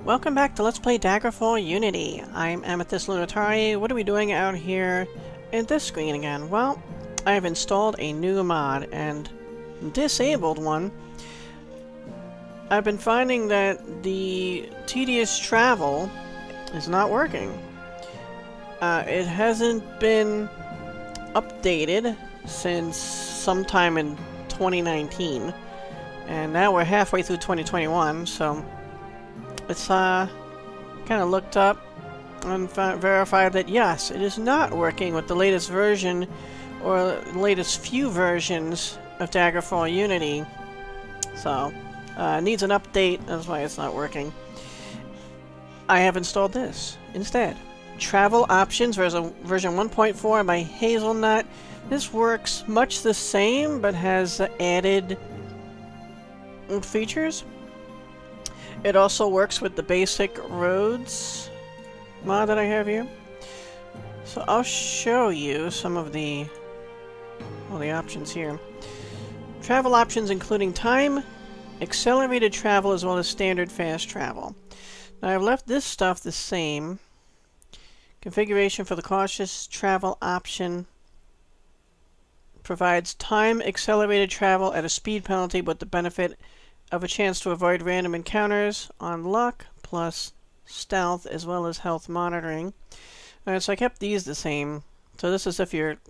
Welcome back to Let's Play Daggerfall Unity. I'm Amethyst Lunatari. What are we doing out here in this screen again? Well, I've installed a new mod and disabled one. I've been finding that the tedious travel is not working. It hasn't been updated since sometime in 2019. And now we're halfway through 2021, so it's kind of looked up and verified that yes, it is not working with the latest version or the latest few versions of Daggerfall Unity. So, needs an update, that's why it's not working. I have installed this instead. Travel Options version 1.4 by Hazelnut. This works much the same, but has added features. It also works with the basic roads mod that I have here. So I'll show you some of the options here. Travel options including time, accelerated travel, as well as standard fast travel. Now I've left this stuff the same. Configuration for the cautious travel option provides time accelerated travel at a speed penalty with the benefit of a chance to avoid random encounters on luck, plus stealth, as well as health monitoring. Alright, so I kept these the same. So this is if you're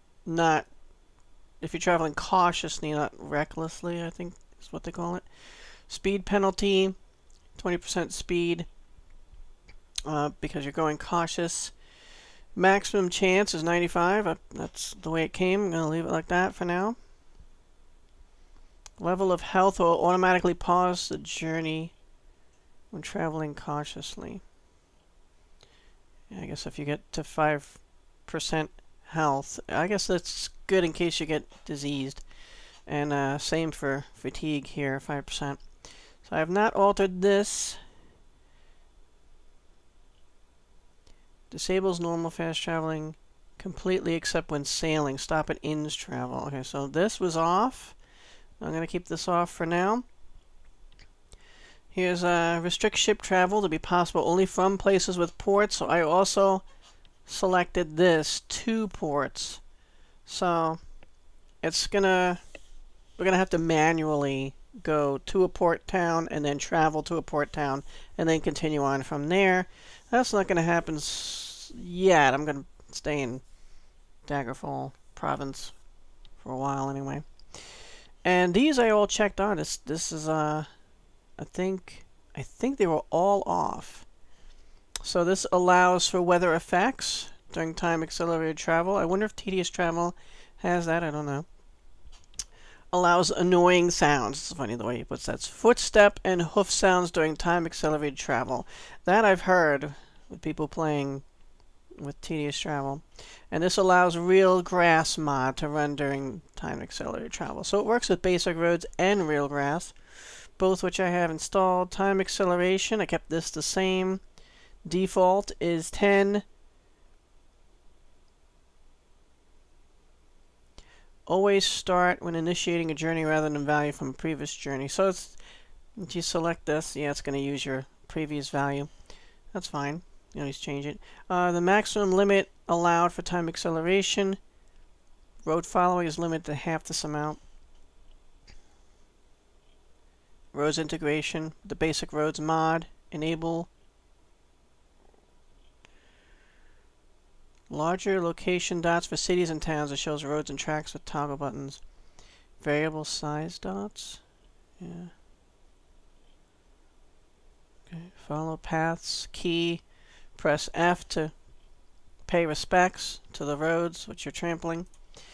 traveling cautiously, not recklessly, I think is what they call it. Speed penalty, 20% speed, because you're going cautious. Maximum chance is 95. That's the way it came. I'm going to leave it like that for now. Level of health will automatically pause the journey when traveling cautiously. Yeah, I guess if you get to 5% health, I guess that's good in case you get diseased. And same for fatigue here, 5%. So I have not altered this. Disables normal fast traveling completely except when sailing. Stop at inns travel. Okay, so this was off. I'm going to keep this off for now. Here's restrict ship travel to be possible only from places with ports. So I also selected this, 2 ports. So it's we're gonna have to manually go to a port town and then travel to a port town and then continue on from there. That's not gonna happen yet. I'm gonna stay in Daggerfall province for a while anyway. And these I all checked on. This is I think they were all off. So this allows for weather effects during time accelerated travel. I wonder if tedious travel has that. I don't know. Allows annoying sounds. It's funny the way he puts that. Footstep and hoof sounds during time accelerated travel. That I've heard with people playing with tedious travel. And this allows real grass mod to run during time accelerated travel. So it works with basic roads and real grass, both which I have installed. Time acceleration, I kept this the same. Default is 10. Always start when initiating a journey rather than value from a previous journey. So it's, if you select this, yeah, it's going to use your previous value. That's fine. You always change it. The maximum limit allowed for time acceleration. Road following is limited to half this amount. Roads integration. The basic roads mod. Enable. Larger location dots for cities and towns. It shows roads and tracks with toggle buttons. Variable size dots. Yeah. Okay. Follow paths. Key. Press F to pay respects to the roads which you're trampling.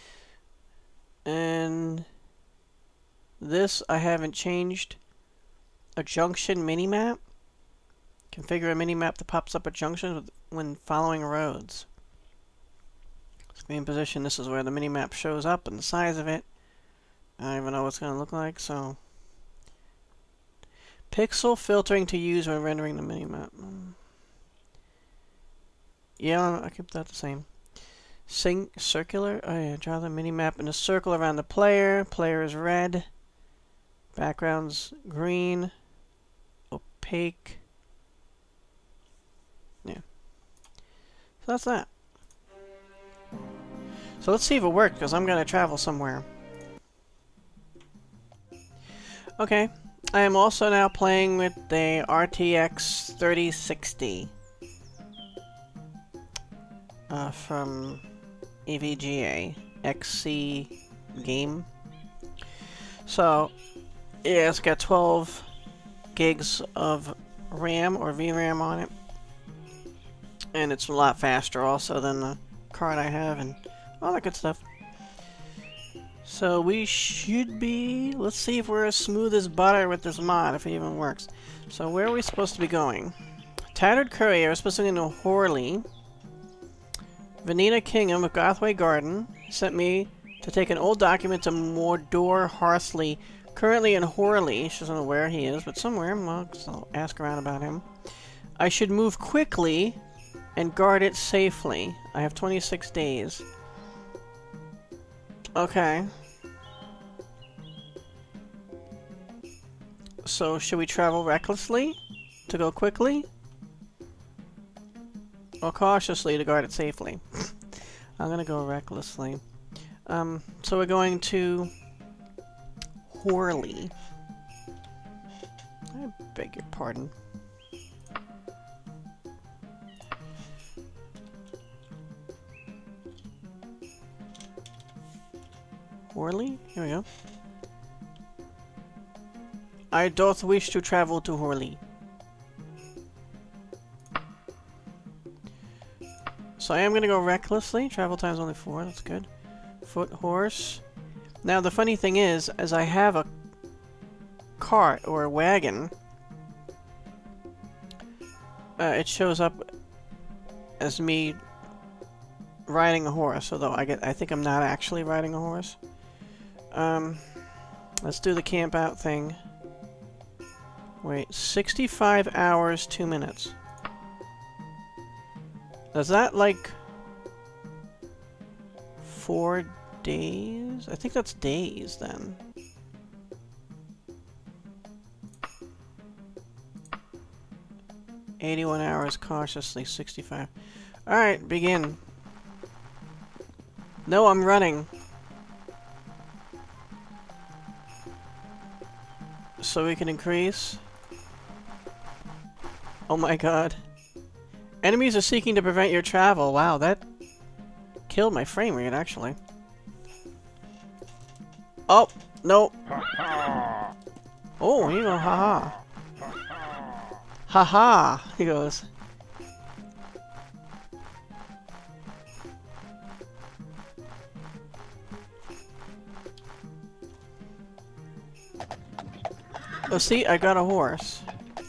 And this I haven't changed. A junction minimap. Configure a minimap that pops up at junctions when following roads. Screen position, this is where the minimap shows up and the size of it. I don't even know what it's going to look like, so. Pixel filtering to use when rendering the minimap. Yeah, I keep that the same. Circular. Oh yeah, draw the minimap in a circle around the player. Player is red. Background's green. Opaque. So that's that. So let's see if it worked, because I'm going to travel somewhere. Okay. I am also now playing with the RTX 3060. From EVGA. XC game. So, yeah, it's got 12 gigs of RAM or VRAM on it. And it's a lot faster also than the card I have and all that good stuff. So we should be... Let's see if we're as smooth as butter with this mod, if it even works. So where are we supposed to be going? Tattered Courier is supposed to be into Horleigh. Veneta Kingham of Gothway Garden sent me to take an old document to Mordor Horleigh, currently in Horleigh. She doesn't know where he is, but somewhere. Well, I'll ask around about him. I should move quickly and guard it safely. I have 26 days. Okay. So, should we travel recklessly to go quickly? Or cautiously to guard it safely? I'm gonna go recklessly. So we're going to Horleigh. I beg your pardon. Horleigh? Here we go. I doth wish to travel to Horleigh. So I am going to go recklessly. Travel time's only 4. That's good. Foot horse. Now the funny thing is, as I have a cart or a wagon, it shows up as me riding a horse. Although I think I'm not actually riding a horse. Let's do the camp out thing. Wait, 65 hours, 2 minutes. Is that like 4 days? I think that's days then. "81 hours cautiously, 65. Alright, begin. No, I'm running. So we can increase. Oh my god. Enemies are seeking to prevent your travel. Wow, that killed my frame rate, actually. Oh, no. Oh, here you go, haha. Haha, he goes. Oh, see, I got a horse.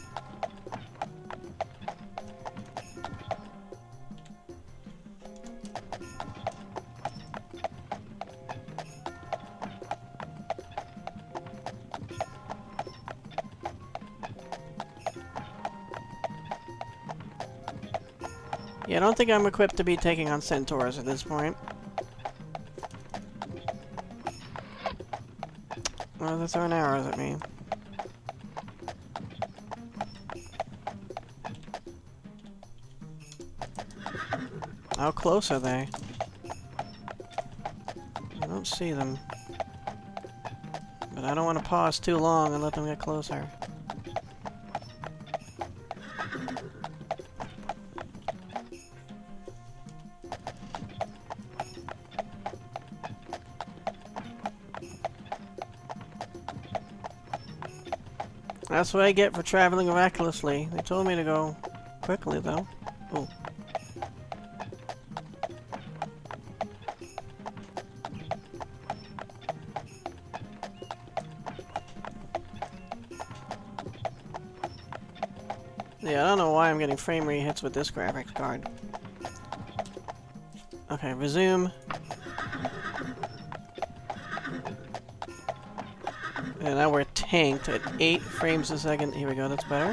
Yeah, I don't think I'm equipped to be taking on centaurs at this point. Oh, they're throwing arrows at me. How close are they? I don't see them. But I don't want to pause too long and let them get closer. That's what I get for traveling recklessly. They told me to go quickly, though. Oh. Yeah, I don't know why I'm getting frame rate hits with this graphics card. Okay, resume. And now we're tanked at 8 frames a second. Here we go, that's better.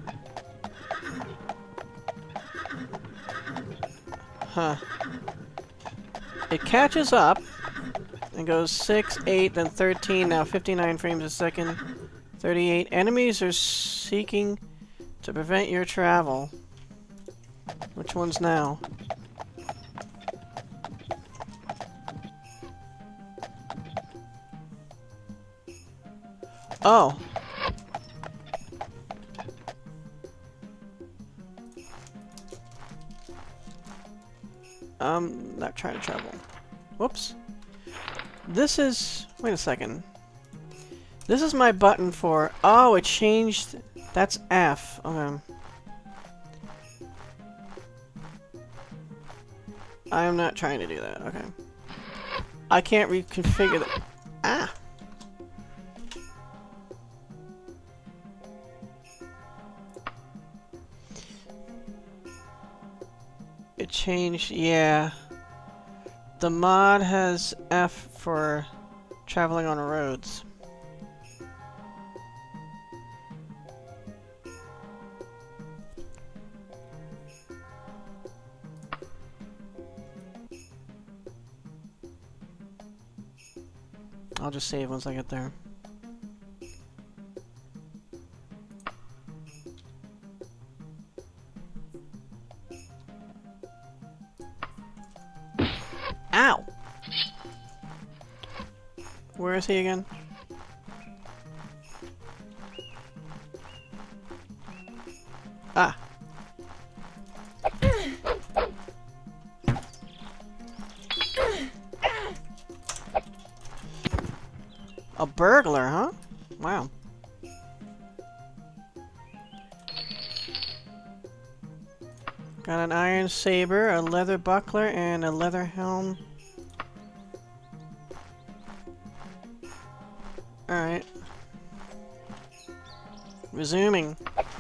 Huh. It catches up and goes 6, 8, then 13, now 59 frames a second. 38. Enemies are seeking to prevent your travel. Which one's now? Oh. Not trying to travel. Whoops. This is... Wait a second. This is my button for... Oh, it changed... That's F. Okay. I am not trying to do that. Okay. I can't reconfigure that. Ah! It changed... Yeah. The mod has F for traveling on roads. I'll just save once I get there. Ow! Where is he again? Ah! A burglar, huh? Wow. Got an iron saber, a leather buckler, and a leather helm. Alright. Resuming.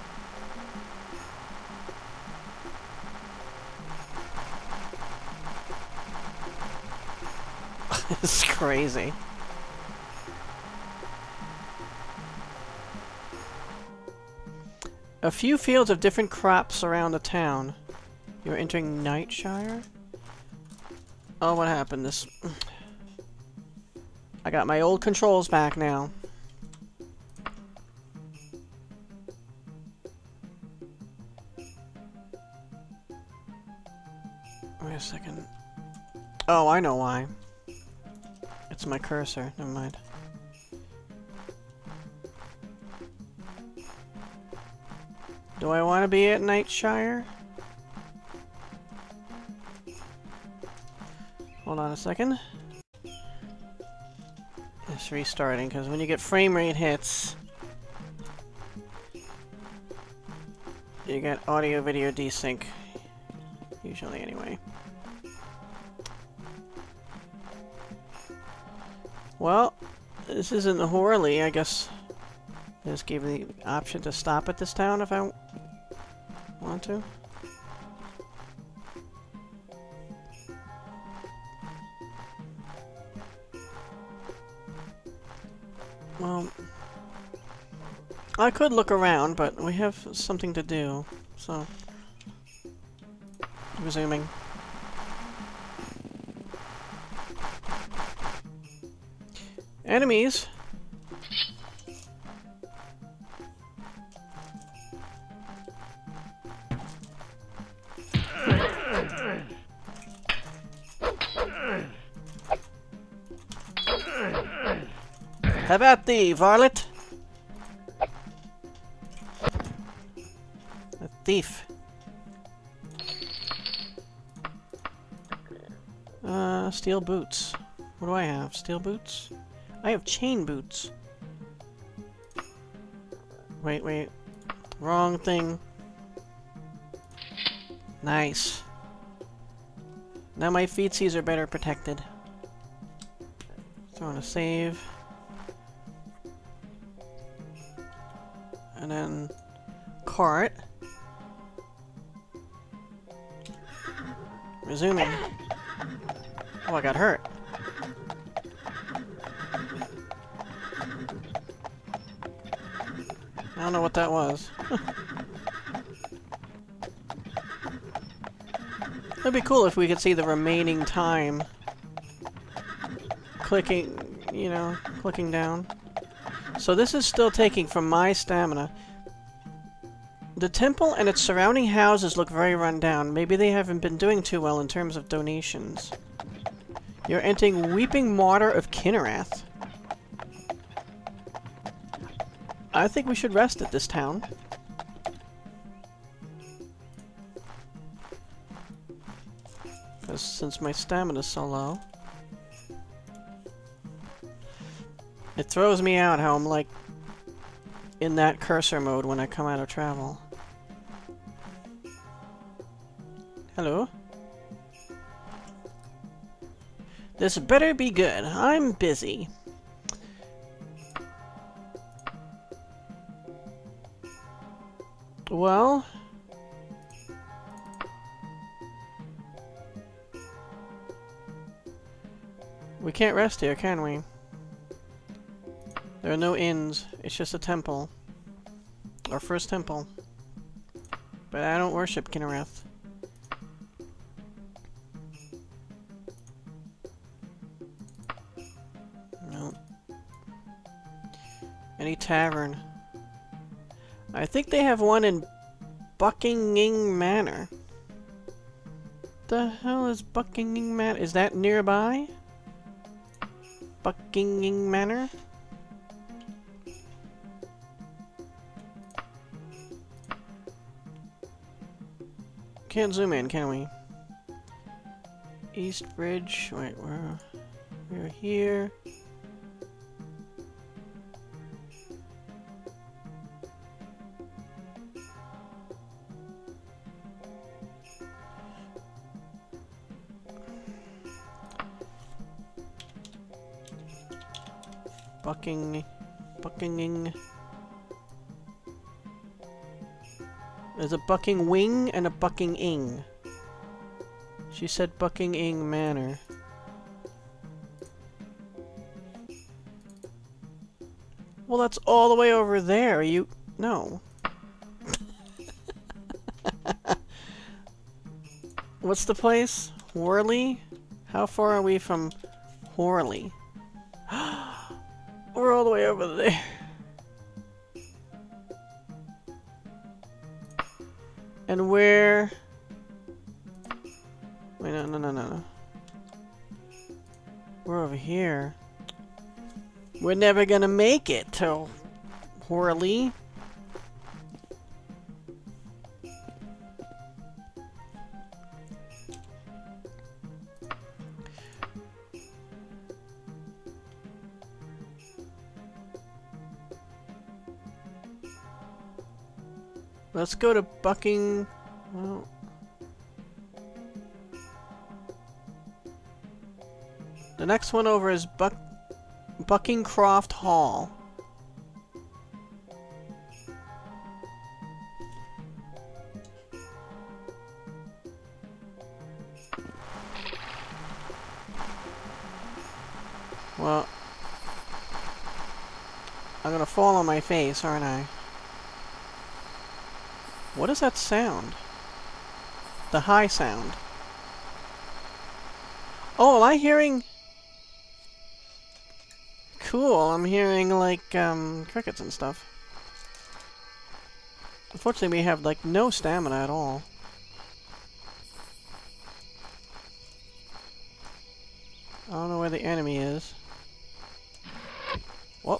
It's crazy. A few fields of different crops around the town. You're entering Nightshire? Oh, what happened? This... I got my old controls back now. Wait a second. Oh, I know why. It's my cursor. Never mind. Do I want to be at Nightshire? Hold on a second. It's restarting, because when you get frame rate hits, you get audio-video desync. Usually, anyway. Well, this isn't Horleigh, I guess. I just gave me the option to stop at this town if I want to. Well, I could look around, but we have something to do, so... Resuming. Enemies! How about thee, varlet? A thief. Steel boots. What do I have? Steel boots? I have chain boots. Wait. Wrong thing. Nice. Now my feetsies are better protected. So I want to save. And then... cart. Resuming. Oh, I got hurt. I don't know what that was. It'd be cool if we could see the remaining time. Clicking, you know, clicking down. So this is still taking from my stamina. The temple and its surrounding houses look very run down. Maybe they haven't been doing too well in terms of donations. You're entering Weeping Martyr of Kinnerath. I think we should rest at this town. Since my stamina's so low. It throws me out how I'm like in that cursor mode when I come out of travel. Hello? This better be good. I'm busy. Well... we can't rest here, can we? There are no inns. It's just a temple. Our first temple. But I don't worship Kinnereth. No. Any tavern. I think they have one in Buckingham Manor. The hell is Buckingham Manor? Is that nearby? Buckingham Manor? Can't zoom in, can we? East Bridge. Wait, we're here. Buckingham. There's a Bucking Wing and a Bucking Ing. She said Bucking Ing Manor. Well, that's all the way over there. You... no. What's the place? Horleigh? How far are we from Horleigh? We're all the way over there. And where... wait, no. We're over here. We're never gonna make it to Horleigh. Let's go to Bucking... well... the next one over is Buckingcroft Hall. Well... I'm gonna fall on my face, aren't I? What is that sound? The high sound. Oh, am I hearing... cool, I'm hearing, like, crickets and stuff. Unfortunately, we have, like, no stamina at all. I don't know where the enemy is. Whoop.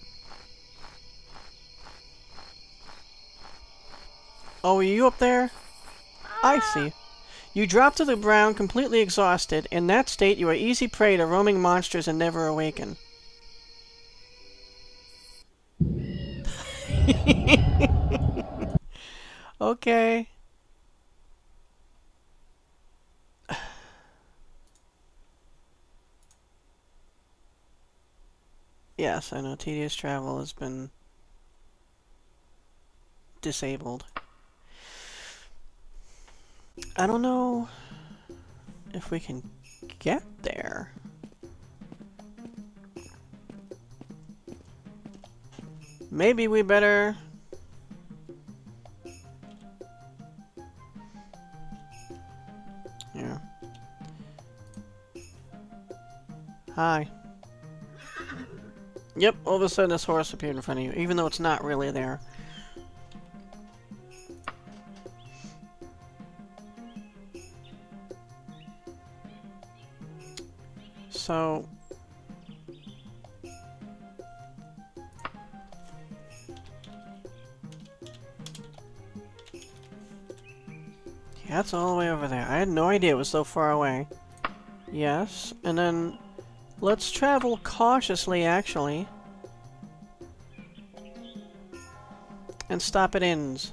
Oh, are you up there? I see. You drop to the ground completely exhausted. In that state, you are easy prey to roaming monsters and never awaken. Okay. Yes, I know tedious travel has been disabled. I don't know if we can get there. Maybe we better... yeah. Hi. Yep, all of a sudden this horse appeared in front of you, even though it's not really there. So... That's all the way over there. I had no idea it was so far away. Yes, and then let's travel cautiously, actually. And stop at inns.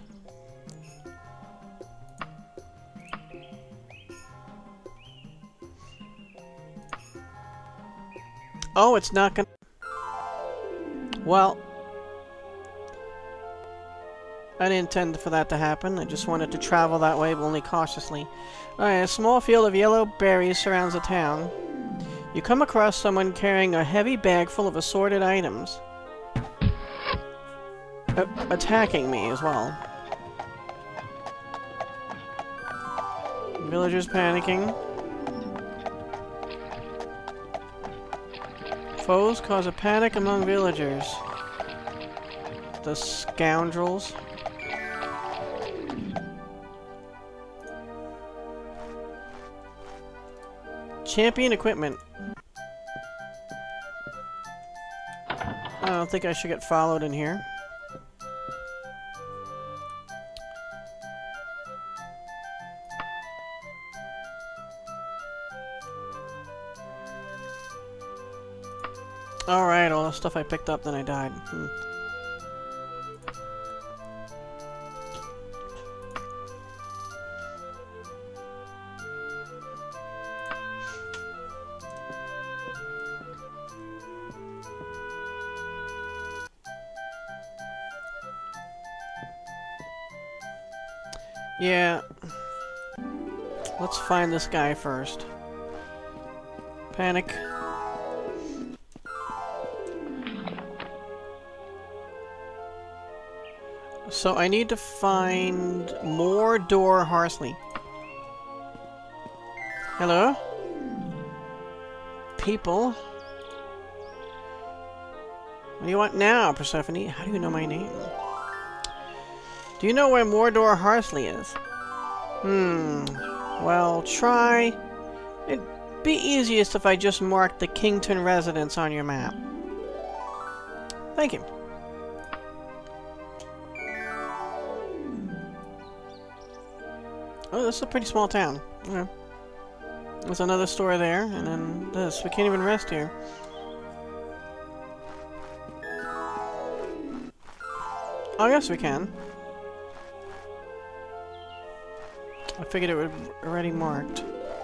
Oh, it's not gonna... Well... I didn't intend for that to happen. I just wanted to travel that way, but only cautiously. Alright, a small field of yellow berries surrounds the town. You come across someone carrying a heavy bag full of assorted items. Attacking me as well. Villagers panicking. Foes cause a panic among villagers. The scoundrels. Champion equipment. I don't think I should get followed in here. Alright, all the stuff I picked up, then I died. Yeah. Let's find this guy first. Panic. So I need to find more Horleigh. Hello? People? What do you want now, Persephone? How do you know my name? Do you know where Mordor Horleigh is? Well, try. It'd be easiest if I just marked the Kington residence on your map. Thank you. Oh, this is a pretty small town. Okay. There's another store there, and then this. We can't even rest here. Oh, yes, we can. I figured it was already marked.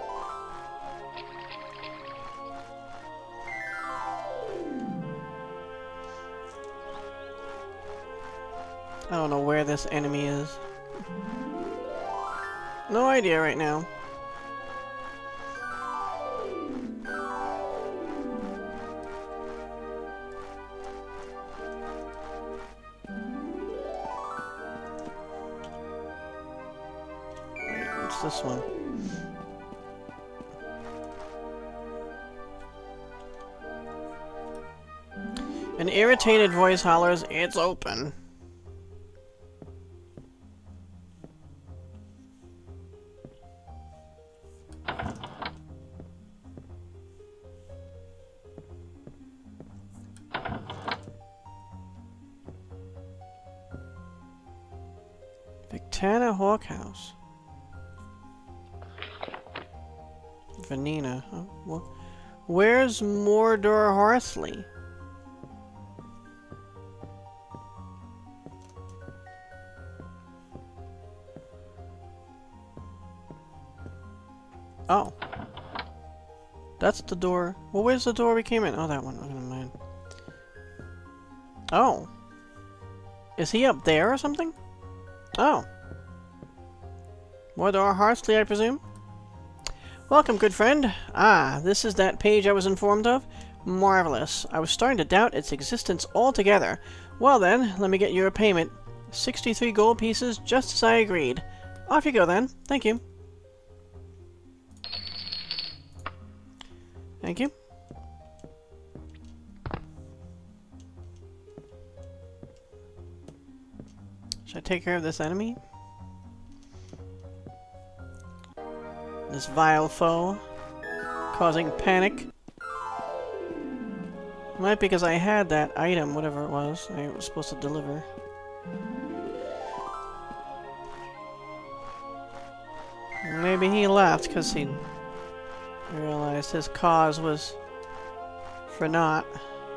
I don't know where this enemy is. No idea right now. What's this one? An irritated voice hollers, "It's open." Victana Hawkhouse. Vanina. Oh, well, where's Mordor Horleigh? Oh. That's the door. Well, where's the door we came in? Oh, that one. Oh, never mind. Oh. Is he up there or something? Oh. Mordor Horleigh, I presume? Welcome, good friend. Ah, this is that page I was informed of? Marvelous. I was starting to doubt its existence altogether. Well then, let me get you a payment. 63 gold pieces, just as I agreed. Off you go then. Thank you. Thank you. Should I take care of this enemy? This vile foe, causing panic. Might be because I had that item, whatever it was, I was supposed to deliver. maybe he left because he realized his cause was for naught.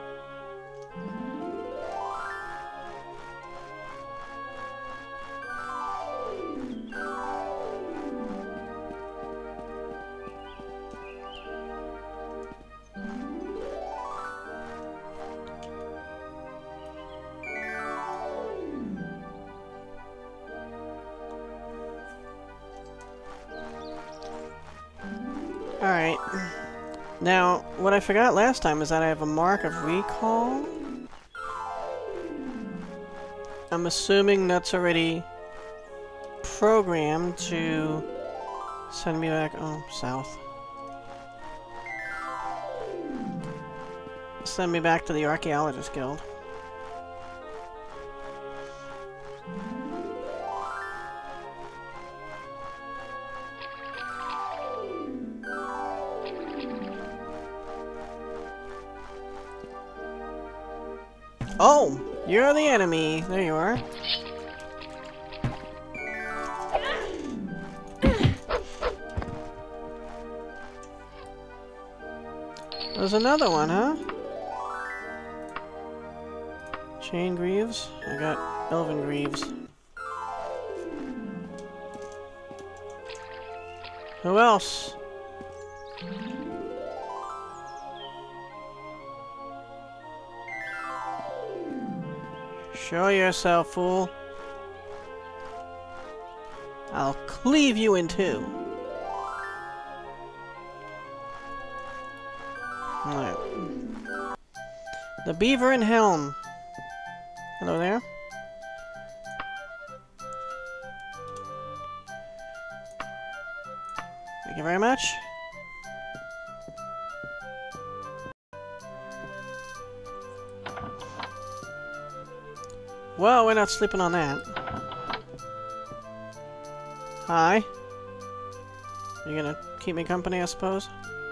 Alright. Now, what I forgot last time is that I have a mark of recall. I'm assuming that's already programmed to send me back... Oh, south. Send me back to the Archaeologists Guild. Oh! You're the enemy! There you are. There's another one, huh? Chain Greaves? I got Elven Greaves. Who else? Show yourself, fool. I'll cleave you in two. Alright. The Beaver and Helm. Hello there. Thank you very much. Well, we're not sleeping on that. Hi. You gonna keep me company, I suppose?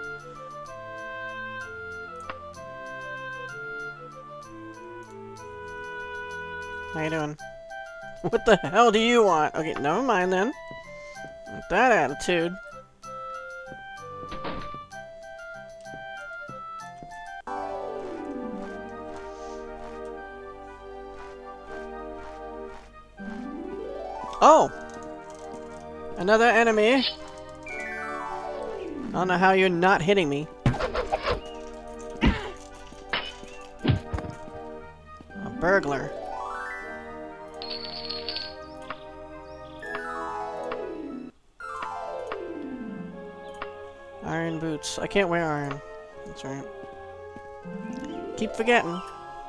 How you doing? What the hell do you want? Okay, never mind then. With that attitude. Oh! Another enemy. I don't know how you're not hitting me. A burglar. Iron boots. I can't wear iron. That's right. Keep forgetting.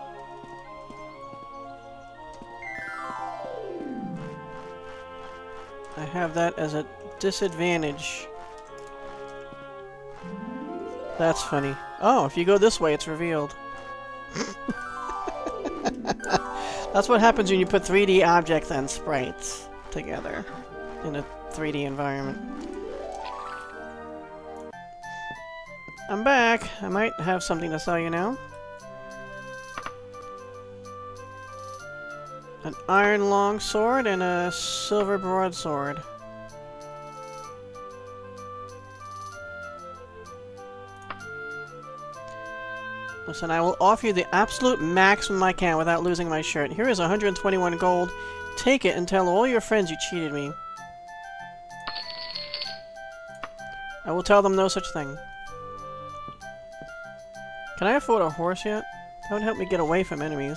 I have that as a disadvantage. That's funny. Oh, if you go this way, it's revealed. That's what happens when you put 3D objects and sprites together in a 3D environment. I'm back. I might have something to sell you now. An iron longsword and a silver broadsword. Listen, I will offer you the absolute maximum I can without losing my shirt. Here is 121 gold. Take it and tell all your friends you cheated me. I will tell them no such thing. Can I afford a horse yet? That would help me get away from enemies.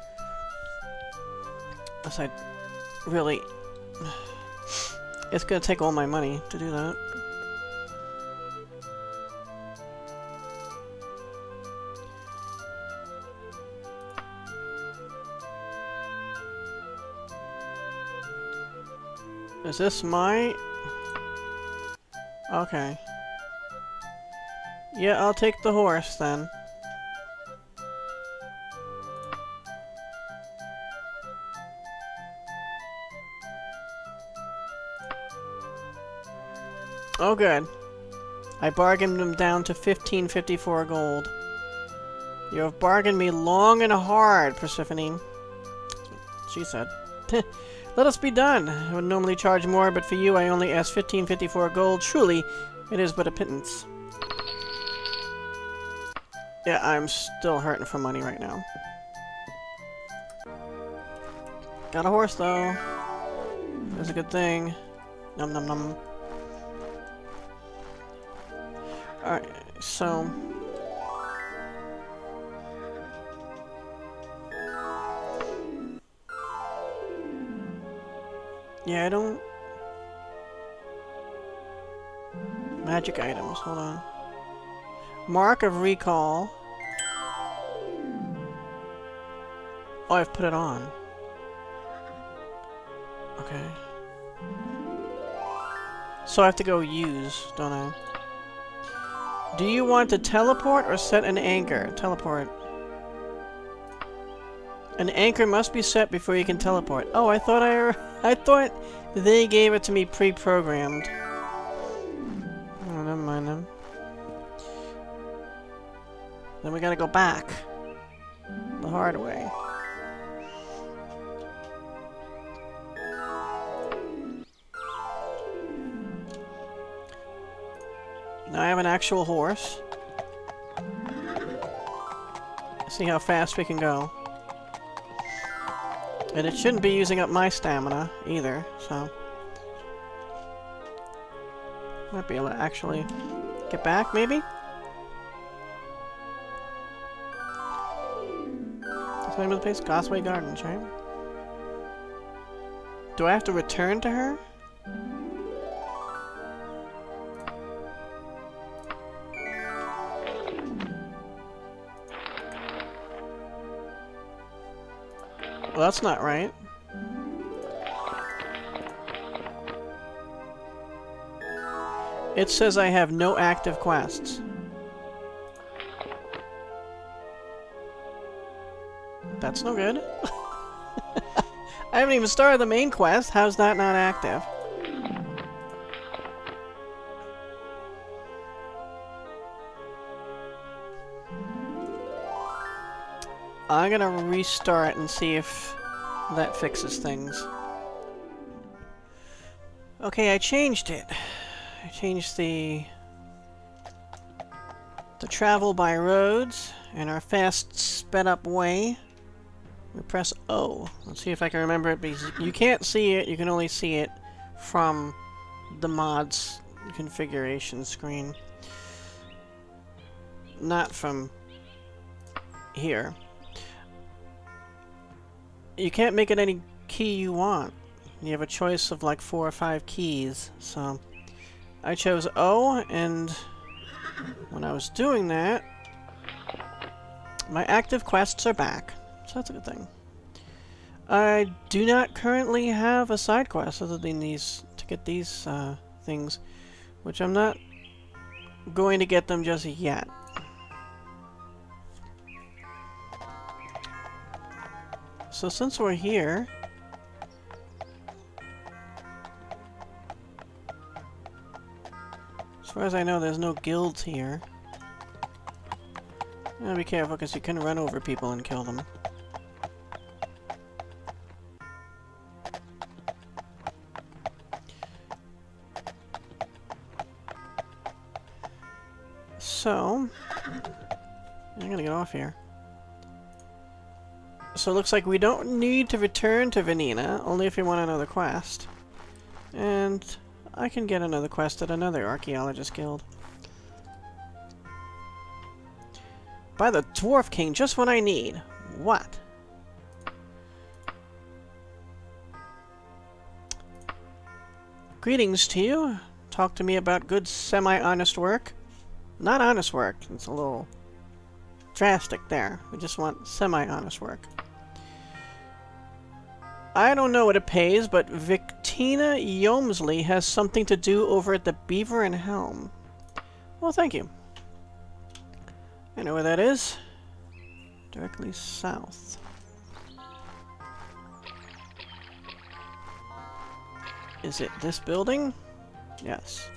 Unless I really... It's gonna take all my money to do that. Is this my... Okay. Yeah, I'll take the horse then. Oh good. I bargained them down to 1554 gold. You have bargained me long and hard, Persephone. That's what she said. Let us be done. I would normally charge more, but for you I only ask 1554 gold. Truly, it is but a pittance. Yeah, I'm still hurting for money right now. Got a horse, though. That's a good thing. Num num num. Alright, so... yeah, I don't... magic items, hold on. Mark of Recall. Oh, I've put it on. Okay. So I have to go use, don't I? Do you want to teleport or set an anchor? Teleport. An anchor must be set before you can teleport. Oh, I thought they gave it to me pre-programmed. Oh, never mind them. Then we gotta go back. The hard way. Now I have an actual horse. See how fast we can go. And it shouldn't be using up my stamina either, so... might be able to actually get back, maybe? That's the name of the place? Gosway Gardens, right? Do I have to return to her? Well, that's not right. It says I have no active quests. That's no good. I haven't even started the main quest. How's that not active? I'm gonna restart and see if that fixes things. Okay, I changed it. I changed the travel by roads and our fast sped up way. We press O. Let's see if I can remember it, because you can't see it, you can only see it from the mod's configuration screen. Not from here. You can't make it any key you want. You have a choice of like 4 or 5 keys, so I chose O, and when I was doing that, my active quests are back, so that's a good thing. I do not currently have a side quest other than these, to get these things, which I'm not going to get them just yet. So since we're here, as far as I know, there's no guilds here. Be careful, because you can run over people and kill them. So, I'm gonna get off here. So it looks like we don't need to return to Venina, only if you want another quest. And I can get another quest at another Archaeologists Guild. By the Dwarf King, just what I need. What? Greetings to you. Talk to me about good semi-honest work. Not honest work. It's a little drastic there. We just want semi-honest work. I don't know what it pays, but Victina Yomsley has something to do over at the Beaver and Helm. Well, thank you. I know where that is. Directly south. Is it this building? Yes.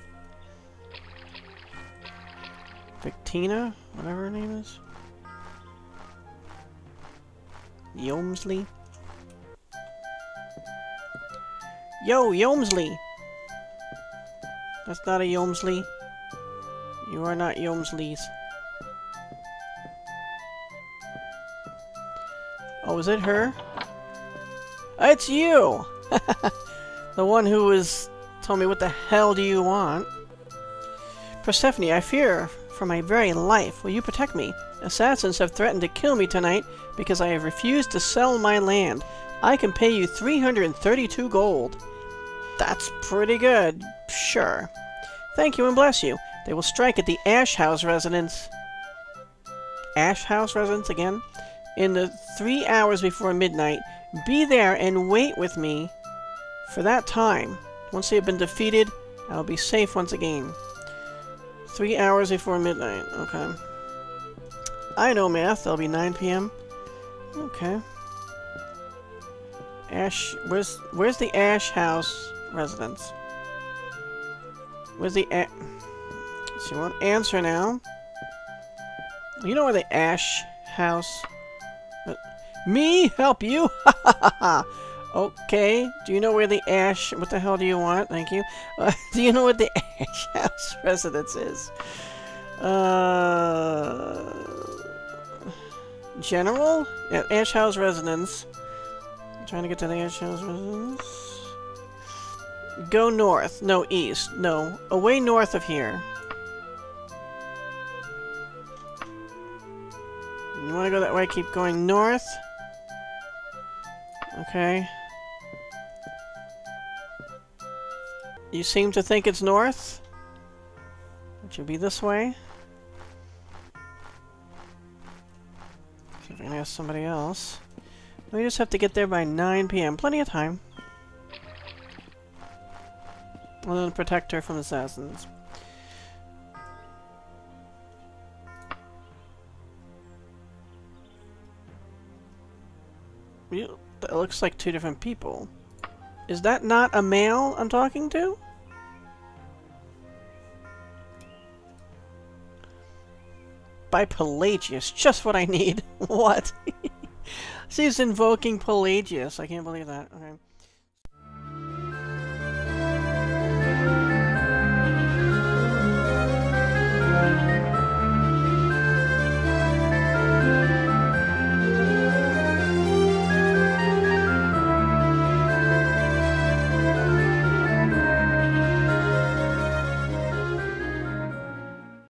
Victina, whatever her name is. Yomsley. Yo, Yomsley! That's not a Yomsley. You are not Yomsleys. Oh, is it her? It's you! The one who was... told me, what the hell do you want? Persephone, I fear for my very life. Will you protect me? Assassins have threatened to kill me tonight because I have refused to sell my land. I can pay you 332 gold. That's pretty good. Sure. Thank you and bless you. They will strike at the Ash House residence. Ash House residence again? In the 3 hours before midnight. Be there and wait with me for that time. Once they have been defeated, I will be safe once again. 3 hours before midnight. Okay. I know math. That'll be 9 p.m. Okay. Ash... Where's the Ash House residence? Where's the So you won't answer now. You know where the Ash House... Me? Help you? Ha ha ha ha! Okay. Do you know where the Ash... What the hell do you want? Thank you. Do you know what the Ash House residence is? General? Yeah, Ash House residence. I'm trying to get to the Ash House residence. Go north. No, east. No. Away north of here. You want to go that way? Keep going north. Okay. You seem to think it's north? It should be this way. See if I can ask somebody else. We just have to get there by 9 p.m. Plenty of time. And then protect her from assassins. That looks like two different people. Is that not a male I'm talking to? By Pelagius. Just what I need. What? She's invoking Pelagius. I can't believe that. Okay.